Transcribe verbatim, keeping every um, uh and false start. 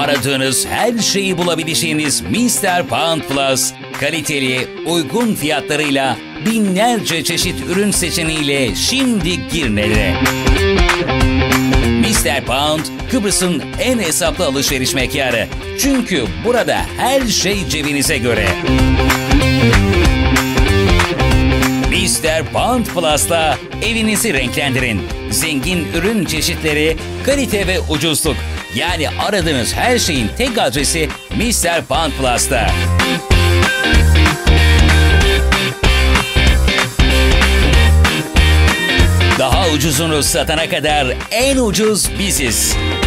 Aradığınız her şeyi bulabileceğiniz mister Pound Plus, kaliteli, uygun fiyatlarıyla binlerce çeşit ürün seçeneğiyle şimdi Girne'de. mister Pound, Kıbrıs'ın en hesaplı alışveriş mekanı. Çünkü burada her şey cebinize göre. mister Pound Plus'la evinizi renklendirin. Zengin ürün çeşitleri, kalite ve ucuzluk. Yani aradığınız her şeyin tek adresi mister Pound Plus'ta. Daha ucuzunu satana kadar en ucuz biziz.